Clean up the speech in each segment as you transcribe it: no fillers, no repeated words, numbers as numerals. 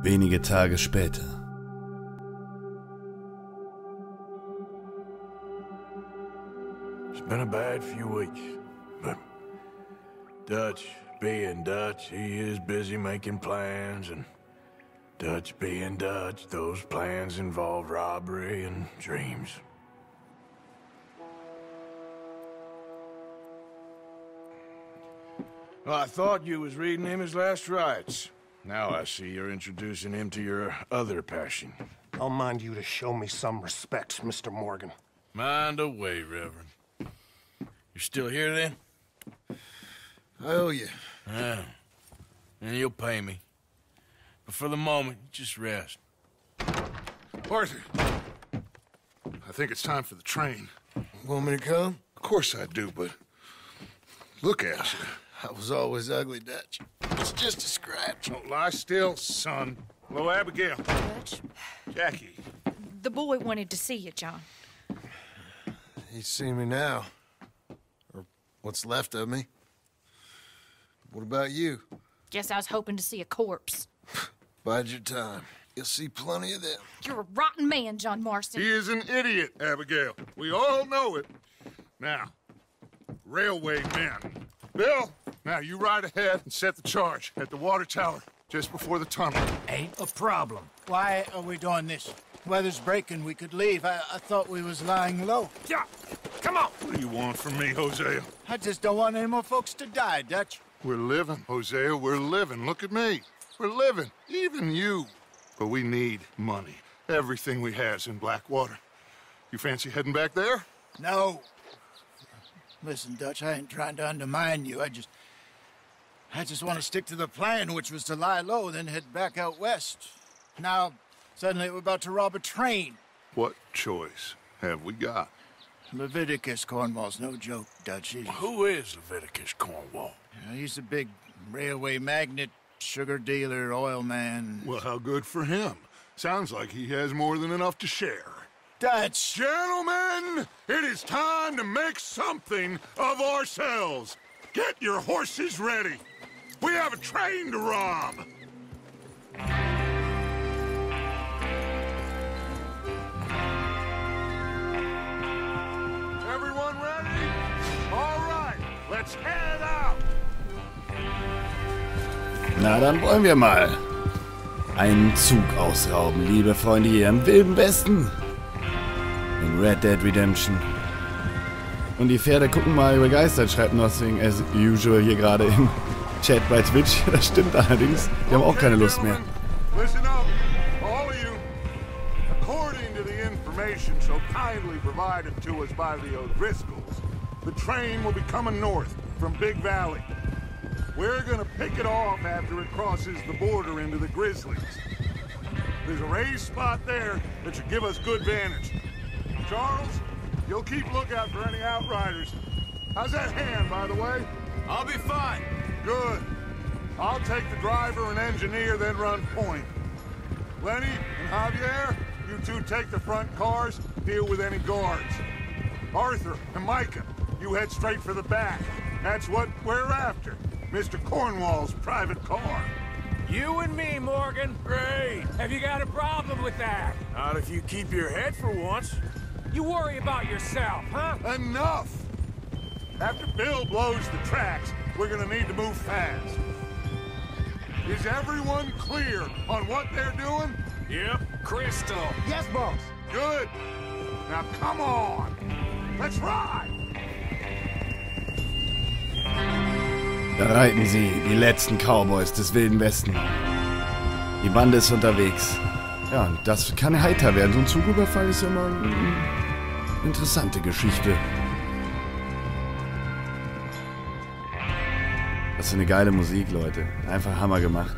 Wenige Tage später. It's been a bad few weeks, but Dutch being Dutch, he is busy making plans, and Dutch being Dutch, those plans involve robbery and dreams. Well, I thought you was reading him his last rites. Now I see you're introducing him to your other passion. I'll mind you to show me some respect, Mr. Morgan. Mind away, Reverend. You still here, then? I owe you. Yeah. And you'll pay me. But for the moment, just rest. Arthur, I think it's time for the train. Want me to come? Of course I do, but look at you. I was always ugly, Dutch. It's just a scratch. Don't lie still, son. Hello, Abigail. Dutch, Jackie. the boy wanted to see you, John. He's seen me now. Or what's left of me. What about you? Guess I was hoping to see a corpse. Bide your time. You'll see plenty of them. You're a rotten man, John Marston. He is an idiot, Abigail. We all know it. Now, railway men. Bill, now you ride ahead and set the charge at the water tower just before the tunnel. Ain't a problem. Why are we doing this? Weather's breaking. We could leave. I thought we was lying low. Yeah, come on. What do you want from me, Hosea? I just don't want any more folks to die, Dutch. We're living, Hosea. We're living. Look at me. We're living. Even you. But we need money. Everything we has in Blackwater. You fancy heading back there? No. Listen, Dutch, I ain't trying to undermine you. I just want to stick to the plan, which was to lie low, then head back out west. Now, suddenly we're about to rob a train. What choice have we got? Leviticus Cornwall's no joke, Dutch. Who is Leviticus Cornwall? He's a big railway magnate, sugar dealer, oil man. Well, how good for him. Sounds like he has more than enough to share. Dutch! Gentlemen, it is time to make something of ourselves. Get your horses ready. We have a train to rob. Everyone ready? All right, let's head out. Na, dann wollen wir mal einen Zug ausrauben, liebe Freunde hier im Wilden Westen. In Red Dead Redemption. Und die Pferde gucken mal begeistert, schreibt Nothing as usual hier gerade im Chat bei Twitch. Das stimmt allerdings. Die haben auch keine Lust mehr. Listen up, all of you. According to the information so kindly provided to us by the O'Driscolls, the train will be coming north from Big Valley. We're gonna pick it off after it crosses the border into the Grizzlies. There's a raised spot there that should give us good vantage. Charles, you'll keep lookout for any outriders. How's that hand, by the way? I'll be fine. Good. I'll take the driver and engineer, then run point. Lenny and Javier, you two take the front cars, deal with any guards. Arthur and Micah, you head straight for the back. That's what we're after. Mr. Cornwall's private car. You and me, Morgan. Great. Have you got a problem with that? Not if you keep your head for once. You worry about yourself, huh? Enough! After Bill blows the tracks, we're gonna need to move fast. Is everyone clear on what they're doing? Yep. Crystal. Yes, boss. Good. Now come on. Let's ride. Da reiten sie, die letzten Cowboys des Wilden Westen. Die Bande ist unterwegs. Ja, und das kann heiter werden. So ein Zugüberfall ist ja immer eine interessante Geschichte. Das ist eine geile Musik, Leute. Einfach Hammer gemacht.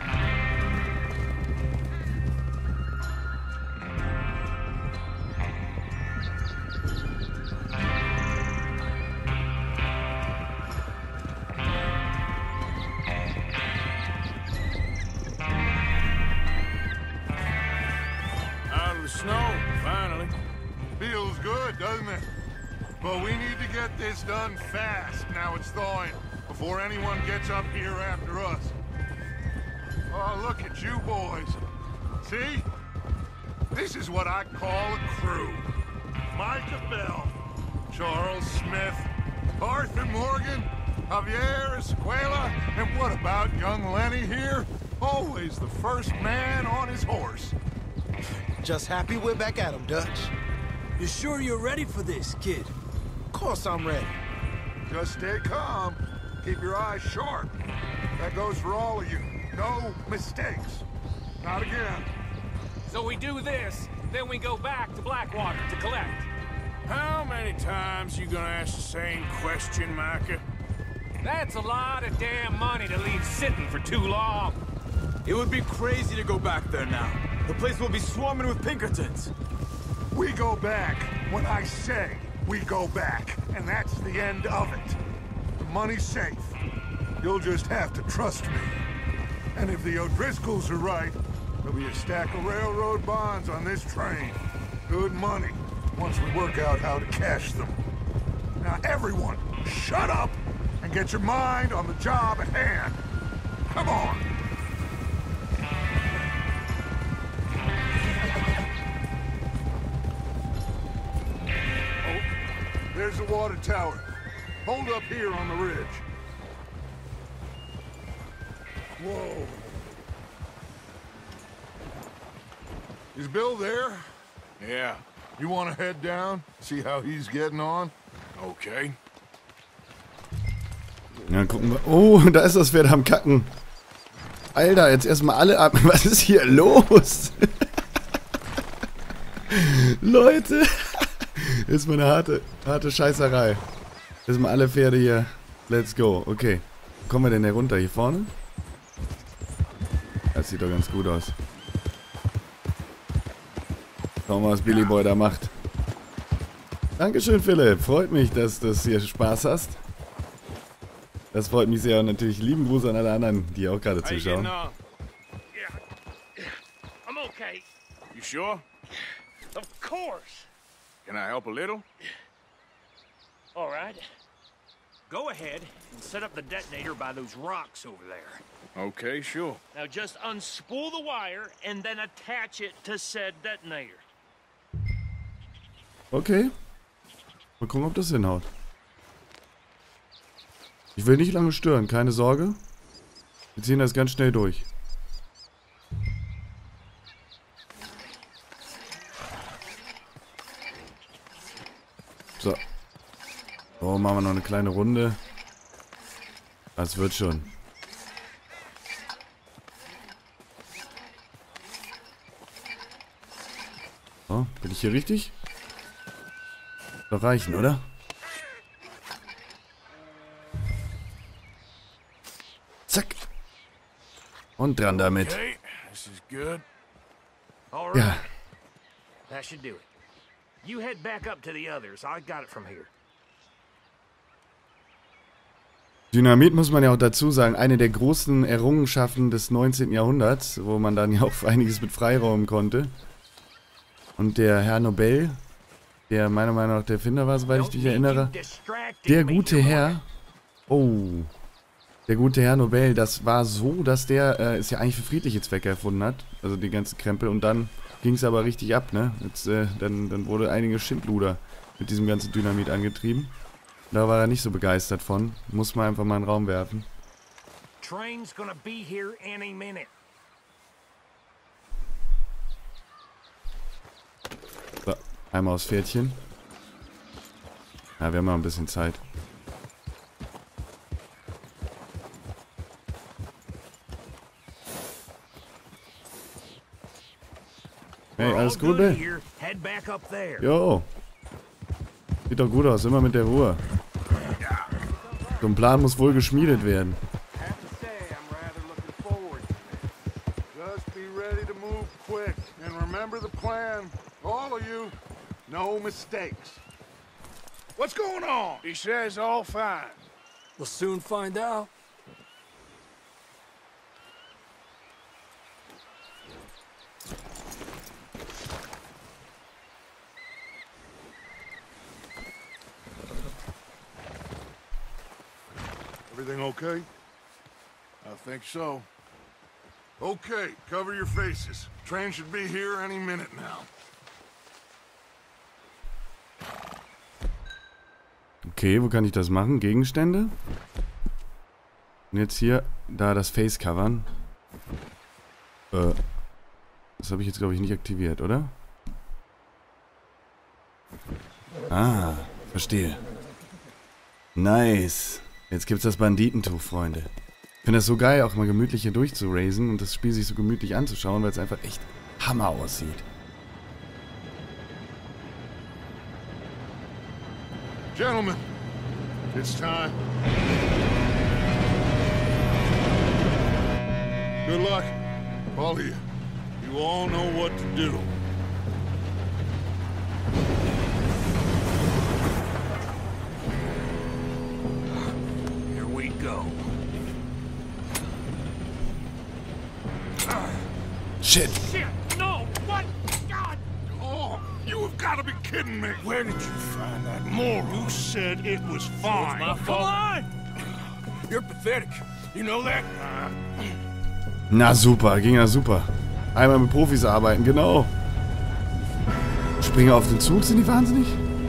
Out of the snow, finally. Feels good, doesn't it? But we need to get this done fast. Now it's thawing, before anyone gets up here after us. Oh, look at you boys. See? This is what I call a crew. Micah Bell, Charles Smith, Arthur Morgan, Javier Escuela, and what about young Lenny here? Always the first man on his horse. Just happy we're back at him, Dutch. You sure you're ready for this, kid? Of course I'm ready. Just stay calm. Keep your eyes sharp. That goes for all of you. No mistakes. Not again. So we do this, then we go back to Blackwater to collect. How many times you gonna ask the same question, Micah? That's a lot of damn money to leave sitting for too long. It would be crazy to go back there now. The place will be swarming with Pinkertons. We go back when I say we go back, and that's the end of it. The money's safe. You'll just have to trust me. And if the O'Driscolls are right, there'll be a stack of railroad bonds on this train. Good money, once we work out how to cash them. Now everyone, shut up and get your mind on the job at hand. Come on. Oh, there's the water tower. Hold up here on the ridge. Whoa. Is Bill there? Yeah, You want to head down? See how he's getting on? okay. Ja, gucken wir. Oh, da ist das Pferd am Kacken. Alter, jetzt erstmal alle ab. Was ist hier los? Leute. Ist mal eine harte Scheißerei. Erstmal alle Pferde hier. Let's go. Okay. Wo kommen wir denn hier runter? Hier vorne? Das sieht doch ganz gut aus. Schauen wir mal, was Billy Boy da macht. Dankeschön, Philipp. Freut mich, dass du hier Spaß hast. Das freut mich sehr und natürlich lieben Gruß an alle anderen, die auch gerade zuschauen. Yeah, I'm okay. You sure? Of course. Can I help a little? All right. Go ahead and set up the detonator by those rocks over there. Okay, sure. Now just unspool the wire and then attach it to said detonator. Okay. Mal gucken, ob das hinhaut. Ich will nicht lange stören, keine Sorge. Wir ziehen das ganz schnell durch. So. So, machen wir noch eine kleine Runde. Das wird schon. So, bin ich hier richtig? Doch reichen, oder? Zack. Und dran damit. Okay, this is good. All right. Ja. That should do it. You head back up to the others. I got it from here. Dynamit, muss man ja auch dazu sagen, eine der großen Errungenschaften des 19. Jahrhunderts, wo man dann ja auch einiges mit freiräumen konnte. Und der Herr Nobel, der meiner Meinung nach der Erfinder war, soweit ich mich erinnere, der gute Herr, der gute Herr Nobel, das war so, dass der es ja eigentlich für friedliche Zwecke erfunden hat, also die ganzen Krempel, und dann ging es aber richtig ab, ne? Jetzt, dann wurde einige Schindluder mit diesem ganzen Dynamit angetrieben. Da war er nicht so begeistert von. Muss man einfach mal in den Raum werfen. Train's gonna be here any minute. So, einmal aufs Pferdchen. Ja, wir haben noch ein bisschen Zeit. Hey, alles gut, ey? Jo. Sieht doch gut aus, immer mit der Ruhe. So ein Plan muss wohl geschmiedet werden. Just be ready to move quick. And remember the plan. All of you, no mistakes. What's going on? He says all fine. We'll soon find out. Everything okay? I think so. Okay, cover your faces. Train should be here any minute now. Okay, wo kann ich das machen? Gegenstände? Und jetzt hier, da das Face covern. Das habe ich jetzt, glaube ich, nicht aktiviert, oder? Ah, verstehe. Nice. Jetzt gibt's das Banditentuch, Freunde. Ich finde das so geil, auch mal gemütlich hier durchzuraisen und das Spiel sich so gemütlich anzuschauen, weil es einfach echt Hammer aussieht. Gentlemen, it's time. Good luck, all of you. You all know what to do. Here we go. Shit! Shit! No! What? God! Oh, you have got to be kidding me. Where did you find that moron? You said it was fine. My fault. Come on! You're pathetic. You know that? Na super, ging ja super. Einmal mit Profis arbeiten, genau. Springen auf den Zug, sind die wahnsinnig?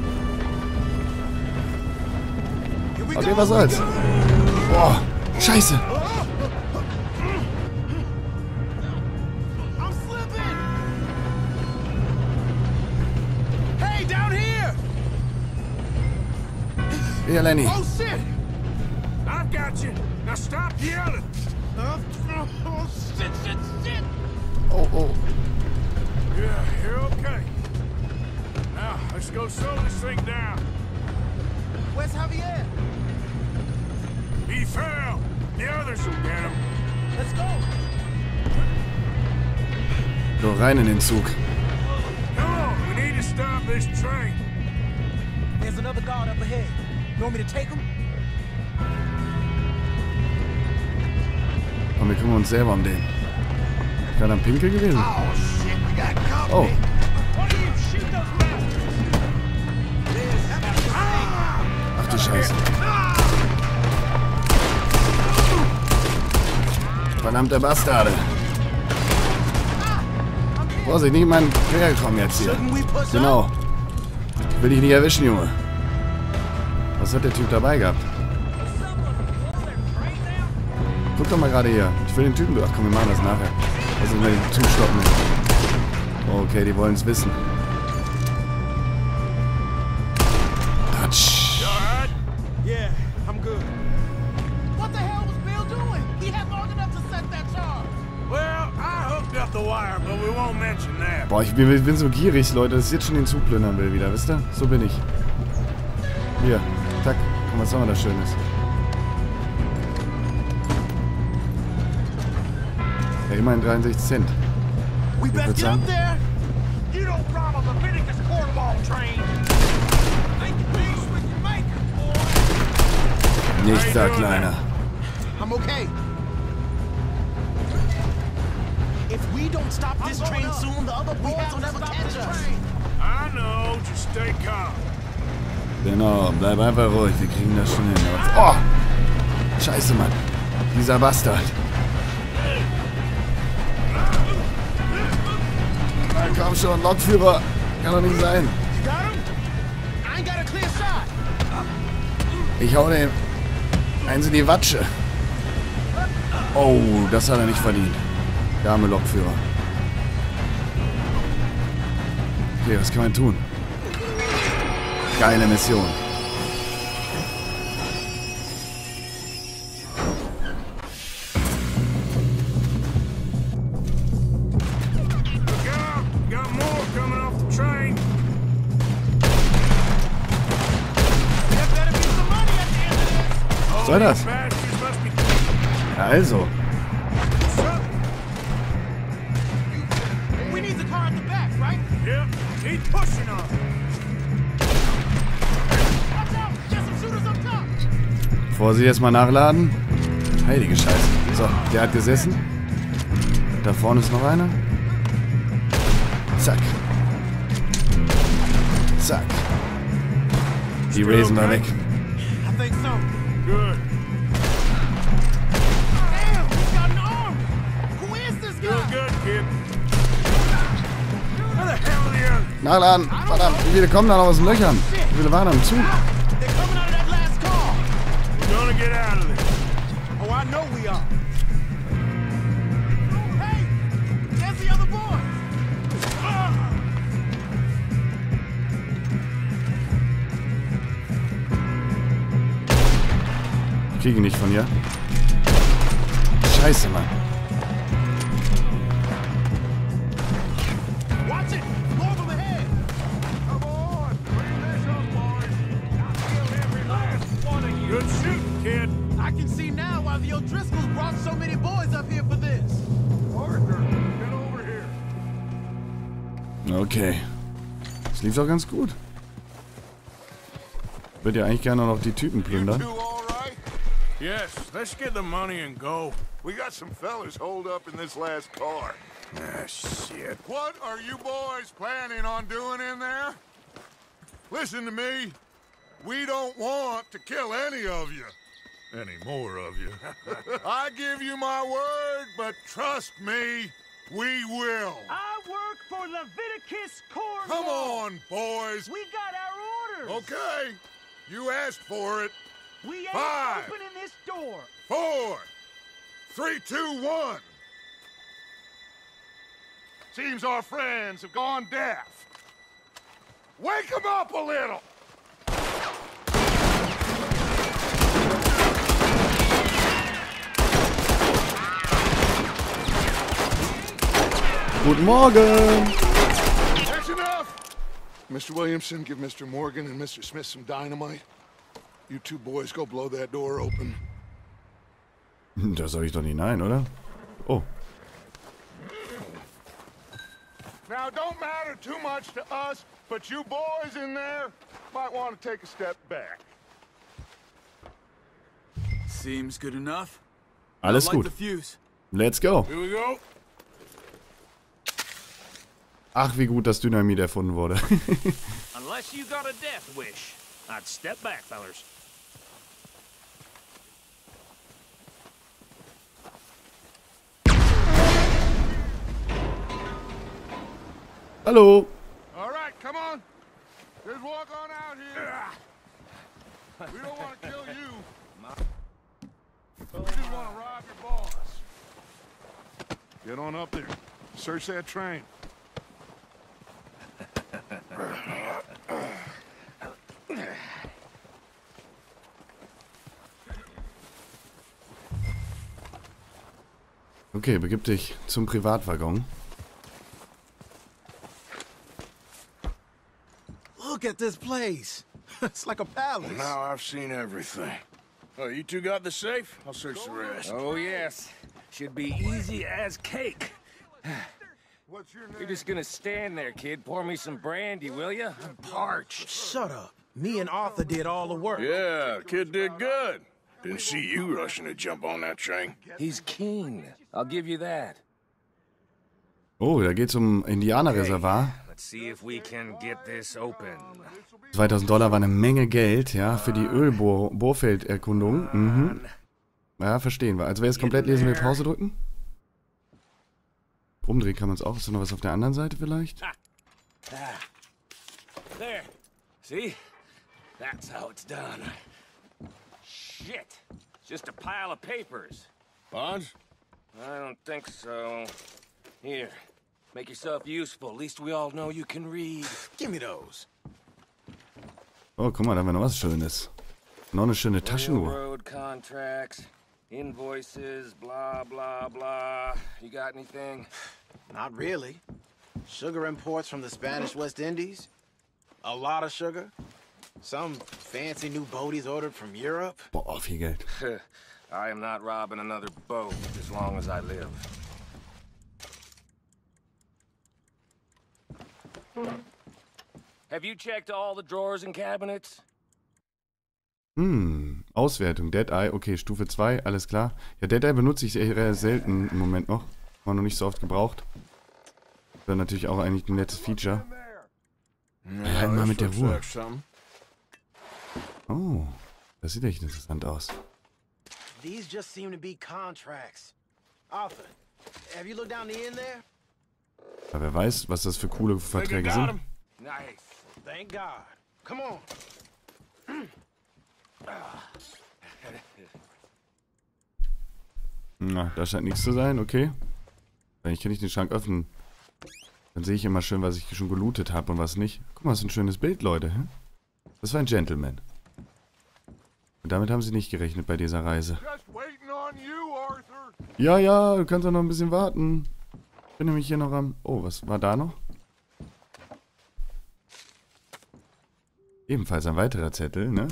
Okay, was soll's? Boah, scheiße. Ja, Lenny. Oh shit! I've got you. Now stop yelling. Oh shit, shit, shit! Oh, oh. Yeah, you're okay. Now let's go slow this thing down. Where's Javier? He fell. The others will get him. Let's go. So, rein in den Zug. Come on, we need to stop this train. There's another guard up ahead. You want me to take him? Und wir kümmern uns selber um den. Ich war dann Pinkel gewesen. Oh. Ach du Scheiße. Verdammte Bastarde. Vorsicht, nicht in meinen Quer kommen jetzt hier. Genau. Will ich nicht erwischen, Junge. Was hat der Typ dabei gehabt? Guck doch mal gerade hier. Ich will den Typen... Ach komm, wir machen das nachher. Lass uns mal den Zug stoppen. Okay, die wollen es wissen. Touch. Yeah, I'm good. What the hell was Bill doing? He had long enough to set that charge. Well, I hooked up the wire, but we won't mention that. Boah, ich bin so gierig, Leute, dass ich jetzt schon den Zug plündern will wieder, wisst ihr? So bin ich. Hier, zack. Guck mal, was haben wir da Schönes. Ja, immerhin 63 Cent. Ich würde sagen... You don't rob a Leviticus Cornwall train. Make peace with your maker, boy. Nichts da, Kleiner. I'm okay. If we don't stop this train soon, the other boys will never catch us. I know, just stay calm. Genau, bleib einfach ruhig, wir kriegen das schon hin. Oh! Scheiße, Mann. Dieser Bastard. Na komm schon, Lokführer. Kann doch nicht sein. Ich hau dem eins in die Watsche. Oh, das hat er nicht verdient. Der arme Lokführer. Okay, was kann man tun? Geile Mission. Was soll das? Ja, also. Vorsicht, erstmal nachladen. Heilige Scheiße. So, der hat gesessen. Da vorne ist noch einer. Zack. Zack. Die raisen wir weg. I think so. Good. Damn, he's got an arm. Who is this Nachladen. Verdammt, wie viele kommen da noch aus den Löchern? Wie viele waren am Zug? Gonna get out of this. Oh, I know we are. Hey, there's the other boys. Ich kriege ihn nicht von hier. Scheiße, Mann. Watch it. More of them ahead. Come on, bring this up, boys. I'll kill every last one of you. Good shooting, kid. I can see now why the O'Driscolls brought so many boys up here for this. Arthur, get over here. Okay. Das lief doch ganz gut. Ich würde ja eigentlich gerne noch die Typen plündern. You two all right? Yes, let's get the money and go. We got some fellas holed up in this last car. Ah, shit. What are you boys planning on doing in there? Listen to me. We don't want to kill any of you. Any more of you. I give you my word, but trust me, we will. I work for Leviticus Corps. Come on, boys. We got our orders. Okay. You asked for it. We ain't 5, opening this door. 4, 3, 2, 1. Seems our friends have gone deaf. Wake them up a little. Guten Morgen! That's enough! Mr. Williamson, give Mr. Morgan and Mr. Smith some dynamite. You two boys go blow that door open. Da soll ich doch nicht nein, oder? Oh. Now, it don't matter too much to us, but you boys in there might want to take a step back. Seems good enough. Alles Light gut. the fuse. Let's go. Here we go. Ach, wie gut das Dynamit erfunden wurde. Unless you got a death wish, I'd step back, fellers. Hallo. All right, come on. Just walk on out here. We don't want to kill you. We just want to rob your boss. Get on up there. Search that train. Okay, begib dich zum Privatwaggon. Look at this place. It's like a palace. Now I've seen everything. Oh, you two got the safe? I'll search the rest. Oh, yes. Should be easy as cake. What's your name? You're just gonna stand there, kid. Pour me some brandy, will you? I'm parched. Shut up. Me and Arthur did all the work. Yeah, the kid did good. Didn't see you rushing to jump on that train. He's keen. I'll give you that. Oh, da geht's um Indianerreservoir. Let's see if we can get this open. $2000 war eine Menge Geld, ja, für die Ölbohrfelderkundung. Mhm. Ja, verstehen wir. Also wer es komplett lesen will, Pause drücken. Umdrehen kann man es auch. Ist da noch was auf der anderen Seite vielleicht? There. See? That's how it's done. Shit. Just a pile of papers. Bonds? I don't think so. Here. Make yourself useful. At least we all know you can read. Give me those. Oh, guck mal, da haben wir noch was Schönes. Noch eine schöne Taschenuhr. Railroad contracts, invoices, blah, blah, blah. You got anything? Not really. Sugar imports from the Spanish West Indies. A lot of sugar. Some fancy new boat he's ordered from Europe. Boah, viel Geld. I am not robbing another boat as long as I live. Have you checked all the drawers and cabinets? Auswertung, Deadeye, okay, Stufe 2, alles klar. Ja, Deadeye benutze ich eher selten im Moment noch. War noch nicht so oft gebraucht. Wäre natürlich auch eigentlich ein nettes Feature. Ja, halt mal mit der Ruhe. Oh, das sieht echt interessant aus. These just seem to be contracts. Arthur, have you looked down the end there? Aber wer weiß, was das für coole Verträge sind. Nice. Thank God. Come on. Na, da scheint nichts zu sein, okay. Eigentlich kann ich den Schrank öffnen. Dann sehe ich immer schön, was ich schon gelootet habe und was nicht. Guck mal, das ist ein schönes Bild, Leute. Das war ein Gentleman. Und damit haben sie nicht gerechnet bei dieser Reise. Ja, ja, du kannst doch noch ein bisschen warten. Ich bin nämlich hier noch am... Oh, was war da noch? Ebenfalls ein weiterer Zettel, ne?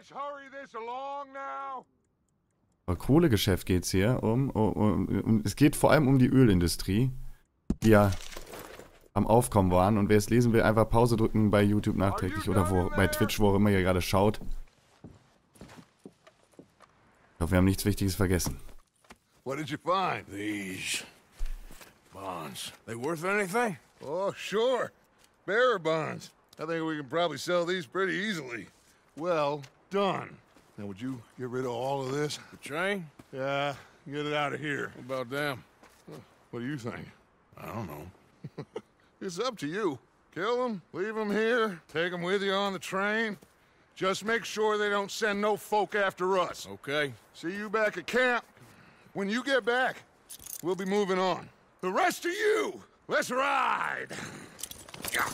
Aber Kohlegeschäft geht's hier es geht vor allem um die Ölindustrie, die ja am Aufkommen waren. Und wer es lesen will, einfach Pause drücken bei YouTube nachträglich oder bei Twitch, wo auch immer ihr gerade schaut. Ich hoffe, wir haben nichts Wichtiges vergessen. What did you find? These bonds. They worth anything? Oh, sure. Bearer bonds. I think we can probably sell these pretty easily. Well done. Now, would you get rid of all of this? The train? Yeah, get it out of here. What about them? What do you think? I don't know. It's up to you. Kill them, leave them here, take them with you on the train. Just make sure they don't send no folk after us. Okay. See you back at camp. When you get back, we'll be moving on. The rest of you, let's ride! Yeah.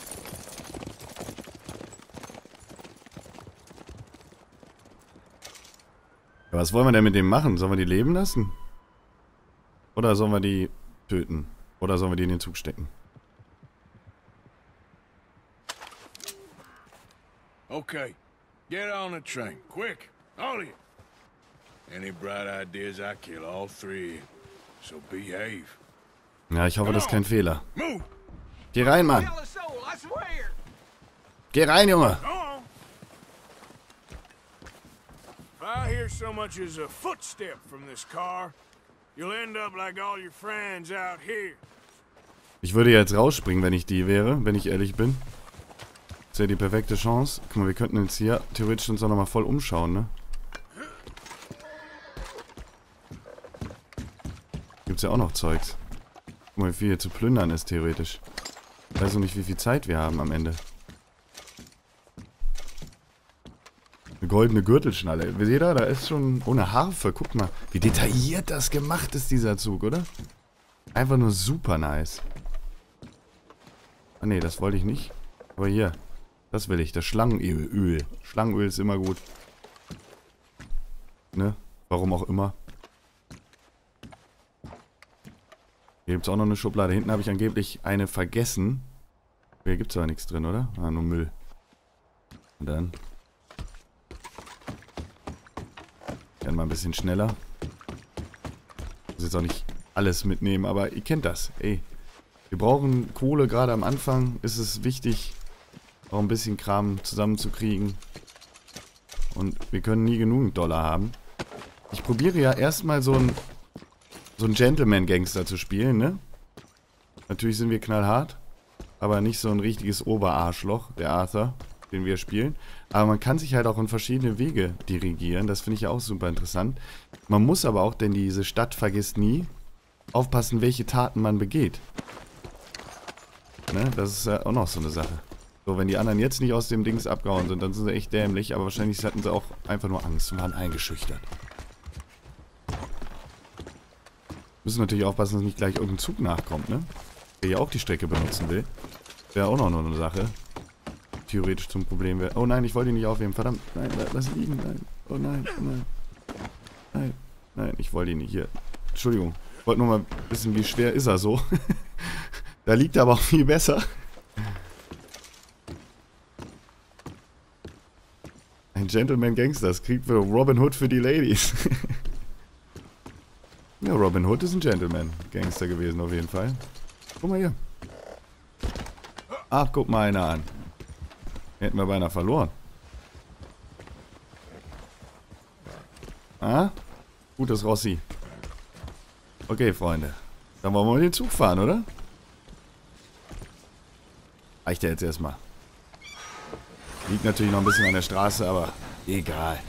Was wollen wir denn mit dem machen? Sollen wir die leben lassen? Oder sollen wir die töten? Oder sollen wir die in den Zug stecken? Okay, get on the train, quick, all of you. Any bright ideas, I kill all three. So behave. Ja, ich hoffe, das ist kein Fehler. Geh rein, Mann. Geh rein, Junge. If I hear so much as a footstep from this car, you'll end up like all your friends out here. Ich würde jetzt rausspringen, wenn ich die wäre, wenn ich ehrlich bin. Das wäre die perfekte Chance. Guck mal, wir könnten jetzt hier theoretisch uns auch nochmal voll umschauen, ne? Gibt's ja auch noch Zeugs. Guck mal, wie viel hier zu plündern ist, theoretisch. Ich weiß noch nicht, wie viel Zeit wir haben am Ende. Eine goldene Gürtelschnalle. Seht ihr, da ist schon... Oh, eine Harfe. Guck mal, wie detailliert das gemacht ist, dieser Zug, oder? Einfach nur super nice. Ah, ne, das wollte ich nicht. Aber hier, das will ich. Das Schlangenöl. Schlangenöl ist immer gut. Ne? Warum auch immer. Hier gibt es auch noch eine Schublade. Hinten habe ich angeblich eine vergessen. Hier gibt es aber nichts drin, oder? Ah, nur Müll. Und dann... Gerne mal ein bisschen schneller. Ich muss jetzt auch nicht alles mitnehmen, aber ihr kennt das. Ey, wir brauchen Kohle, gerade am Anfang ist es wichtig, auch ein bisschen Kram zusammenzukriegen. Und wir können nie genug Dollar haben. Ich probiere ja erstmal so ein Gentleman-Gangster zu spielen, ne? Natürlich sind wir knallhart, aber nicht so ein richtiges Oberarschloch, der Arthur, den wir spielen. Aber man kann sich halt auch in verschiedene Wege dirigieren. Das finde ich ja auch super interessant. Man muss aber auch, denn diese Stadt vergisst nie, aufpassen, welche Taten man begeht. Ne? Das ist ja auch noch so eine Sache. So, wenn die anderen jetzt nicht aus dem Dings abgehauen sind, dann sind sie echt dämlich. Aber wahrscheinlich hatten sie auch einfach nur Angst und waren eingeschüchtert. Müssen natürlich aufpassen, dass nicht gleich irgendein Zug nachkommt, ne? Der ja auch die Strecke benutzen will. Wäre auch noch eine Sache. Theoretisch zum Problem wäre. Oh nein, ich wollte ihn nicht aufheben. Verdammt. Nein, lass ihn liegen. Nein. Oh nein, oh nein. Nein, nein, ich wollte ihn nicht. Hier. Entschuldigung. Ich wollte nur mal wissen, wie schwer ist er so. Da liegt er aber auch viel besser. Ein Gentleman Gangster. Das kriegt für Robin Hood für die Ladies. Ja, Robin Hood ist ein Gentleman Gangster gewesen auf jeden Fall. Guck mal hier. Ach, guck mal einer an. Hätten wir beinahe verloren. Ah? Gutes Rossi. Okay, Freunde. Dann wollen wir mal den Zug fahren, oder? Reicht ja jetzt erstmal. Liegt natürlich noch ein bisschen an der Straße, aber egal.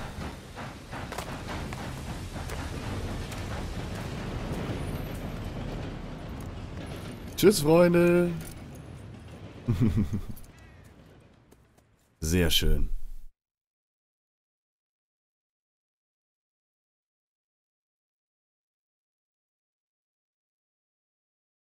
Tschüss, Freunde. Sehr schön.